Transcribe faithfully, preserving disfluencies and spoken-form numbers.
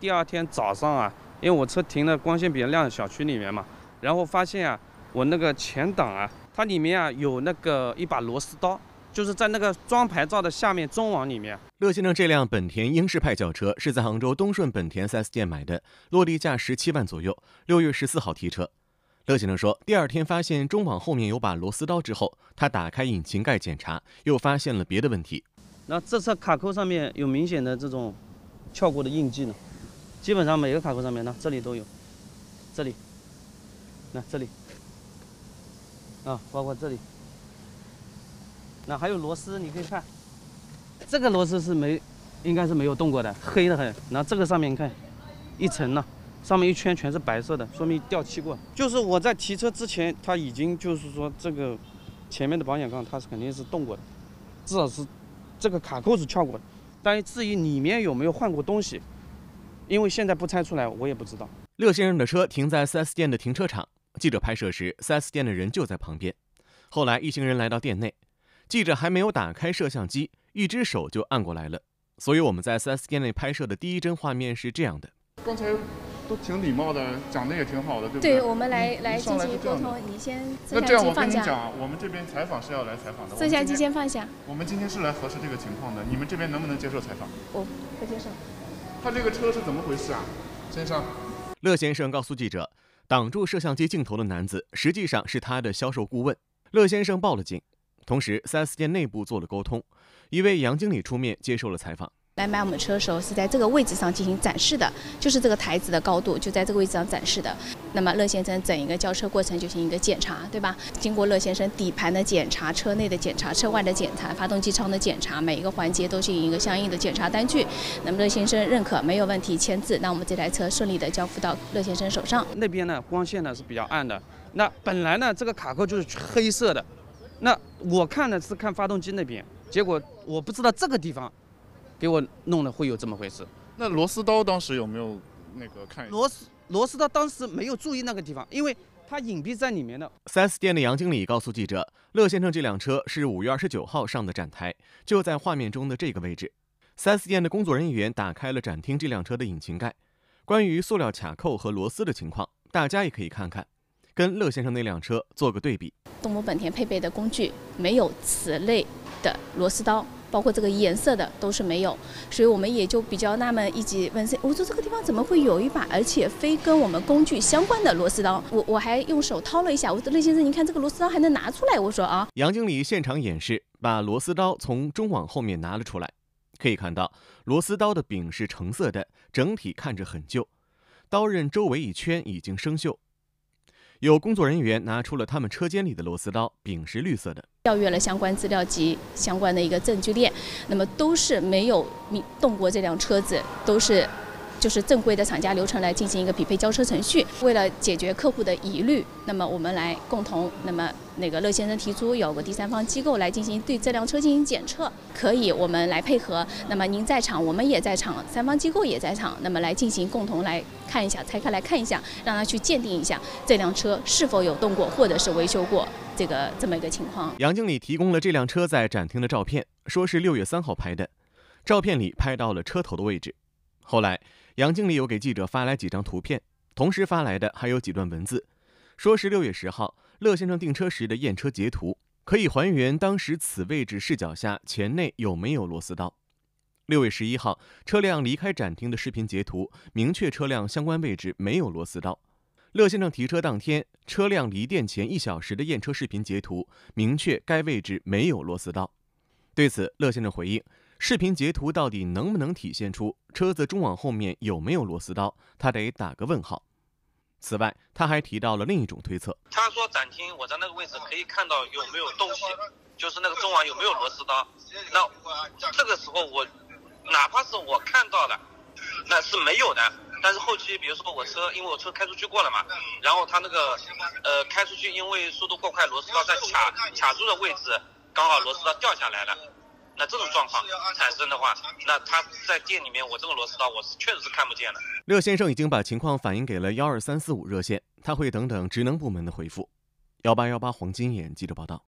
第二天早上啊，因为我车停了光线比较亮的小区里面嘛，然后发现啊，我那个前挡啊，它里面啊有那个一把螺丝刀，就是在那个装牌照的下面中网里面。 乐先生这辆本田英仕派轿车是在杭州东顺本田 四 S 店买的，落地价十七万左右，六月十四号提车。乐先生说，第二天发现中网后面有把螺丝刀之后，他打开引擎盖检查，又发现了别的问题。 那这侧卡扣上面有明显的这种撬过的印记呢，基本上每个卡扣上面呢，这里都有，这里，那这里，啊，包括这里，那还有螺丝，你可以看，这个螺丝是没，应该是没有动过的，黑的很。然后这个上面你看，一层呢，上面一圈全是白色的，说明掉漆过。就是我在提车之前，它已经就是说这个前面的保险杠它是肯定是动过的，至少是。这个卡扣是撬过的，但至于里面有没有换过东西，因为现在不拆出来，我也不知道。 乐先生的车停在 四 S 店的停车场，记者拍摄时 ，四 S 店的人就在旁边。后来一行人来到店内，记者还没有打开摄像机，一只手就按过来了。所以我们在 四 S 店内拍摄的第一帧画面是这样的。 刚才都挺礼貌的，讲的也挺好的，对不对？ 对，我们来来进行沟通。你先摄像那这样机放下。 我跟你讲，我们这边采访是要来采访的。 摄像机先放下。 我们今天是来核实这个情况的，你们这边能不能接受采访？ 我不接受。 他这个车是怎么回事啊，先生？ 乐先生告诉记者，挡住摄像机镜头的男子实际上是他的销售顾问。乐先生报了警，同时 四 S 店内部做了沟通，一位杨经理出面接受了采访。 来买我们车的时候是在这个位置上进行展示的，就是这个台子的高度就在这个位置上展示的。那么乐先生整一个交车过程就进行一个检查，对吧？经过乐先生底盘的检查、车内的检查、车外的检查、发动机舱的检查，每一个环节都进行一个相应的检查单据。那么乐先生认可没有问题签字，那我们这台车顺利的交付到乐先生手上。 那边呢光线呢是比较暗的，那本来呢这个卡扣就是黑色的，那我看呢是看发动机那边，结果我不知道这个地方。给我弄的会有这么回事。 那螺丝刀当时有没有那个看？ 螺丝螺丝刀当时没有注意那个地方，因为它隐蔽在里面的。 四 S 店的杨经理告诉记者，乐先生这辆车是五月二十九号上的展台，就在画面中的这个位置。四 S 店的工作人员打开了展厅这辆车的引擎盖，关于塑料卡扣和螺丝的情况，大家也可以看看，跟乐先生那辆车做个对比。 东风本田配备的工具没有此类的螺丝刀。包括这个颜色的都是没有，所以我们也就比较纳闷，一直问我说这个地方怎么会有一把，而且非跟我们工具相关的螺丝刀？我我还用手掏了一下，我说乐先生，您看这个螺丝刀还能拿出来？我说啊。 杨经理现场演示，把螺丝刀从中网后面拿了出来，可以看到螺丝刀的柄是橙色的，整体看着很旧，刀刃周围一圈已经生锈。有工作人员拿出了他们车间里的螺丝刀，柄是绿色的。 调阅了相关资料及相关的一个证据链，那么都是没有动过这辆车子，都是就是正规的厂家流程来进行一个匹配交车程序。为了解决客户的疑虑，那么我们来共同，那么那个乐先生提出有个第三方机构来进行对这辆车进行检测，可以我们来配合。那么您在场，我们也在场，三方机构也在场，那么来进行共同来看一下，拆开来看一下，让他去鉴定一下这辆车是否有动过或者是维修过。这个这么一个情况， 杨经理提供了这辆车在展厅的照片，说是六月三号拍的，照片里拍到了车头的位置。后来，杨经理又给记者发来几张图片，同时发来的还有几段文字，说是六月十号乐先生订车时的验车截图，可以还原当时此位置视角下前内有没有螺丝刀。六月十一号车辆离开展厅的视频截图，明确车辆相关位置没有螺丝刀。乐先生提车当天，车辆离店前一小时的验车视频截图，明确该位置没有螺丝刀。对此，乐先生回应，视频截图到底能不能体现出车子中网后面有没有螺丝刀，他得打个问号。此外，他还提到了另一种推测。 他说展厅我在那个位置可以看到有没有东西，就是那个中网有没有螺丝刀。那这个时候我哪怕是我看到了，那是没有的。但是后期，比如说我车，因为我车开出去过了嘛，然后它那个呃开出去，因为速度过快，螺丝刀在卡卡住的位置，刚好螺丝刀掉下来了。那这种状况产生的话，那他在店里面，我这个螺丝刀我是确实是看不见的。 乐先生已经把情况反映给了幺二三四五热线，他会等等职能部门的回复。幺八幺八黄金眼记者报道。